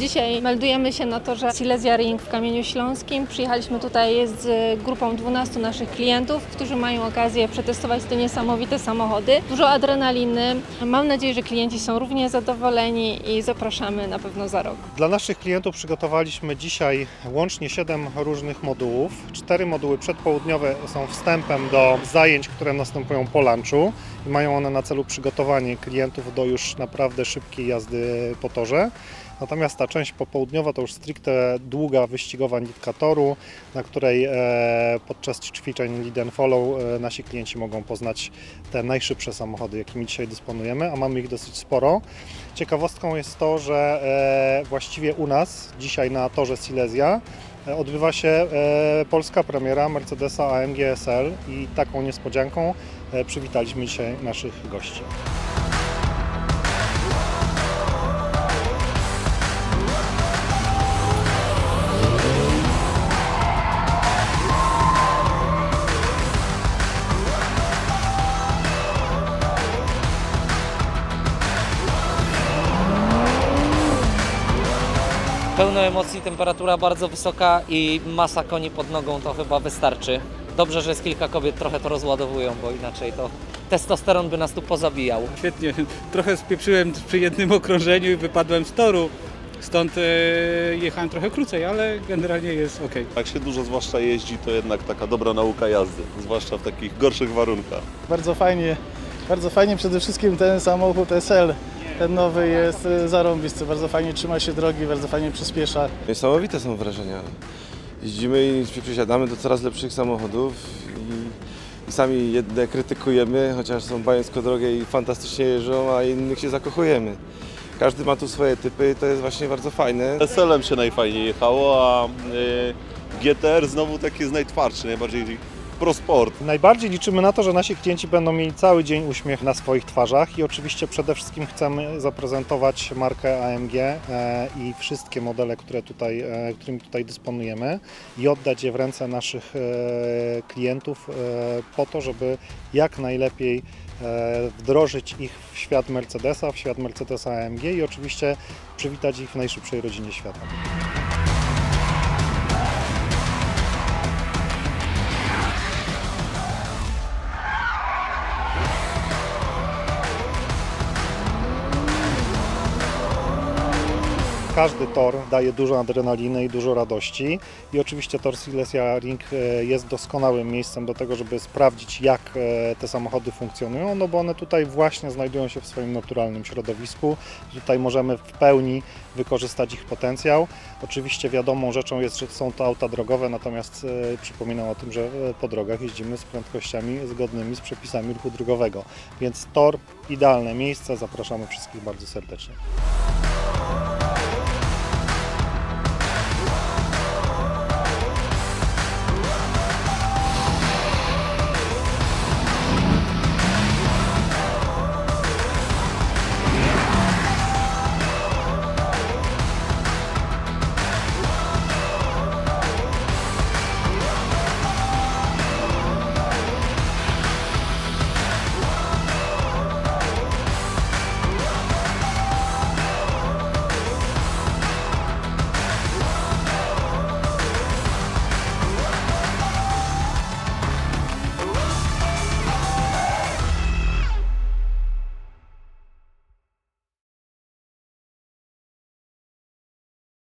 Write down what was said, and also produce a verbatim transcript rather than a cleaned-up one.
Dzisiaj meldujemy się na torze Silesia Ring w Kamieniu Śląskim. Przyjechaliśmy tutaj z grupą dwunastu naszych klientów, którzy mają okazję przetestować te niesamowite samochody. Dużo adrenaliny. Mam nadzieję, że klienci są równie zadowoleni i zapraszamy na pewno za rok. Dla naszych klientów przygotowaliśmy dzisiaj łącznie siedem różnych modułów. Cztery moduły przedpołudniowe są wstępem do zajęć, które następują po lunchu i mają one na celu przygotowanie klientów do już naprawdę szybkiej jazdy po torze. Natomiast ta część popołudniowa to już stricte długa wyścigowa nitka toru, na której podczas ćwiczeń lead and follow nasi klienci mogą poznać te najszybsze samochody, jakimi dzisiaj dysponujemy, a mamy ich dosyć sporo. Ciekawostką jest to, że właściwie u nas dzisiaj na torze Silesia odbywa się polska premiera Mercedesa A M G S L i taką niespodzianką przywitaliśmy dzisiaj naszych gości. Pełno emocji, temperatura bardzo wysoka i masa koni pod nogą to chyba wystarczy. Dobrze, że jest kilka kobiet, trochę to rozładowują, bo inaczej to testosteron by nas tu pozabijał. Świetnie, trochę spieprzyłem przy jednym okrążeniu i wypadłem z toru, stąd e, jechałem trochę krócej, ale generalnie jest ok. Jak się dużo zwłaszcza jeździ, to jednak taka dobra nauka jazdy, zwłaszcza w takich gorszych warunkach. Bardzo fajnie, bardzo fajnie przede wszystkim ten samochód S L. Ten nowy jest zarąbisty, bardzo fajnie trzyma się drogi, bardzo fajnie przyspiesza. Niesamowite są wrażenia. Jeździmy i przesiadamy do coraz lepszych samochodów i, i sami jedne krytykujemy, chociaż są bajęcko drogie i fantastycznie jeżdżą, a innych się zakochujemy. Każdy ma tu swoje typy i to jest właśnie bardzo fajne. S L-em się najfajniej jechało, a y, G T R znowu taki jest najtwardszy, najbardziej pro sport. Najbardziej liczymy na to, że nasi klienci będą mieli cały dzień uśmiech na swoich twarzach i oczywiście przede wszystkim chcemy zaprezentować markę A M G i wszystkie modele, które tutaj, którymi tutaj dysponujemy i oddać je w ręce naszych klientów po to, żeby jak najlepiej wdrożyć ich w świat Mercedesa, w świat Mercedesa A M G i oczywiście przywitać ich w najszybszej rodzinie świata. Każdy tor daje dużo adrenaliny i dużo radości i oczywiście tor Silesia Ring jest doskonałym miejscem do tego, żeby sprawdzić, jak te samochody funkcjonują, no bo one tutaj właśnie znajdują się w swoim naturalnym środowisku. Tutaj możemy w pełni wykorzystać ich potencjał. Oczywiście wiadomą rzeczą jest, że są to auta drogowe, natomiast przypominam o tym, że po drogach jeździmy z prędkościami zgodnymi z przepisami ruchu drogowego. Więc tor, idealne miejsce, zapraszamy wszystkich bardzo serdecznie.